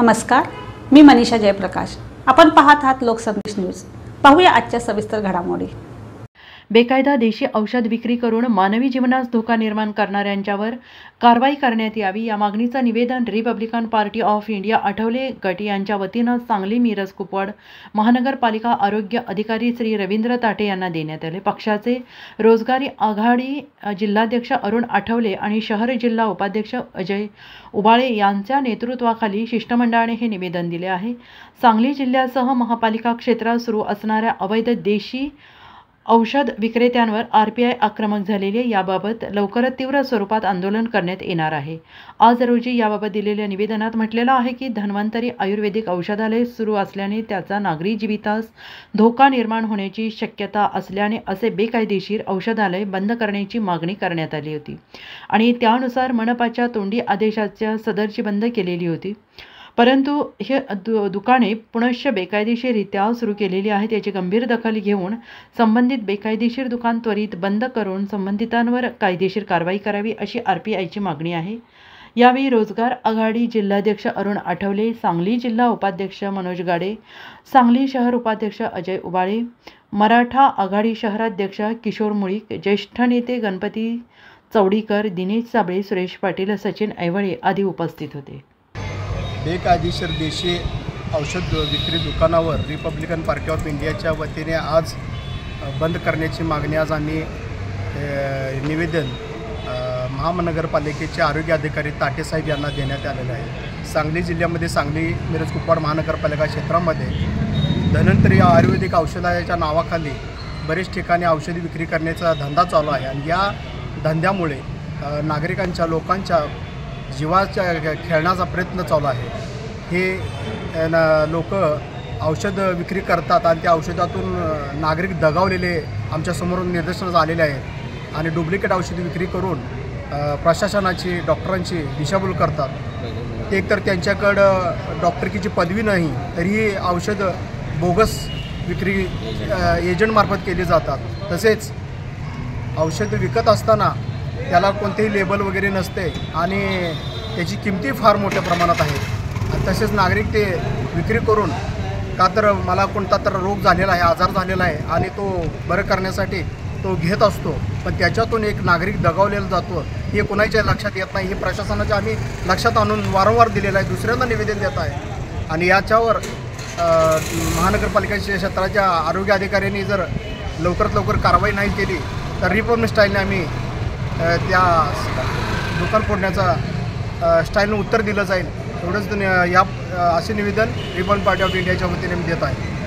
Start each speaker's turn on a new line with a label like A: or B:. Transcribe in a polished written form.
A: नमस्कार, मी मनीषा जयप्रकाश। आपण पाहत आहात लोकसंदेश न्यूज। पाहूया आजच्या सविस्तर घडामोडी।
B: बेकायदा देशी औषध विक्री करून मानवी जीवनास धोका निर्माण करणाऱ्यांच्यावर कारवाई करण्यात यावी या मागणीचा निवेदन Republican Party of India Athawale गट यांच्या वतीनं सांगली मिरज कुपवाड महानगरपालिका आरोग्य अधिकारी श्री रवींद्र ताटे यांना देण्यात आले। पक्षाचे रोजगारी आघाडी जिल्हाध्यक्ष अरुण आठवले आणि शहर जिल्हा उपाध्यक्ष अजय उबाळे यांच्या नेतृत्वाखाली शिष्टमंडळाने हे निवेदन दिले आहे। सांगली जिल्ह्यासह महापालिका क्षेत्रात सुरू असणाऱ्या अवैध देशी औषध विक्रेत्यांवर आरपीआय आक्रमक झालेले याबाबत लवकरच तीव्र स्वरूपात आंदोलन करण्यात येणार आहे। आज रोजी याबाबत दिलेल्या निवेदनात म्हटलेलं आहे की धन्वंतरी आयुर्वेदिक औषधालय सुरू असल्याने त्याचा नागरी जीवितास धोका निर्माण होण्याची शक्यता असल्याने असे बेकायदेशीर औषधालय बंद करण्याची मागणी करण्यात आली होती आणि त्यानुसार मनपाच्या तोंडी आदेशाच्या सदरची बंद केलेली होती। परंतु हे दुकाने पुनश्च बेकायदेशीररित्या सुरू केलेली आहेत याची गंभीर दखल घेऊन संबंधित बेकायदेशीर दुकान त्वरित बंद करून संबंधितांवर कायदेशीर कारवाई करावी अशी आरपीआयची मागणी आहे। यावेळी रोजगार आघाडी जिल्हाध्यक्ष अरुण आठवले, सांगली जिल्हा उपाध्यक्ष मनोज गाडे, सांगली शहर उपाध्यक्ष अजय उबाळे, मराठा आघाडी शहराध्यक्ष किशोर मुळीक, ज्येष्ठ नेते गणपती चौडीकर, दिनेश साबळे, सुरेश पाटील, सचिन ऐवळे आदी उपस्थित होते।
C: बेकायदेशीर देशी औषध विक्री दुकानावर रिपब्लिकन पार्टी ऑफ इंडियाच्या वतीने आज बंद करण्याची मागणी आज आम्ही निवेदन महानगरपालिकेचे आरोग्य अधिकारी ताटेसाहेब यांना देण्यात आलेलं आहे। सांगली जिल्ह्यामध्ये सांगली मिरज कुपवाड महानगरपालिका क्षेत्रामध्ये धन्वंतरी आयुर्वेदिक औषधाच्या नावाखाली बरेच ठिकाणी औषधी विक्री करण्याचा धंदा चालू आहे आणि या धंद्यामुळे नागरिकांच्या लोकांच्या जीवाच्या खेळण्याचा प्रयत्न चालू आहे। हे लोक औषध विक्री करतात आणि त्या औषधातून नागरिक दगावलेले आमच्यासमोर निदर्शनास आलेले आहेत आणि डुप्लिकेट औषध विक्री करून प्रशासनाची डॉक्टरांची दिशाभूल करतात। ते एकतर त्यांच्याकडं डॉक्टरकीची पदवी नाही तरीही औषध बोगस विक्री एजंटमार्फत केली जातात। तसेच औषध विकत असताना त्याला कोणतेही लेबल वगैरे नसते आणि त्याची किमती फार मोठ्या प्रमाणात आहे। तसेच नागरिक ते विक्री करून का तर मला कोणता तर रोग झालेला आहे, आजार झालेला आहे आणि तो बरं करण्यासाठी तो घेत असतो, पण त्याच्यातून एक नागरिक दगावलेला जातो हे कोणाच्या लक्षात येत नाही। हे प्रशासनाच्या आम्ही लक्षात आणून वारंवार दिलेलं आहे, दुसऱ्यांदा निवेदन देत आहे आणि याच्यावर महानगरपालिकेच्या क्षेत्राच्या आरोग्य अधिकाऱ्यांनी जर लवकरात लवकर कारवाई नाही केली तर रिफॉर्म स्टाईलने आम्ही त्या दुकान फोडण्याचा स्टाईलनं उत्तर दिलं जाईल। एवढंच या असे निवेदन रिपब्लिकन पार्टी ऑफ इंडियाच्या वतीने मी देत आहे।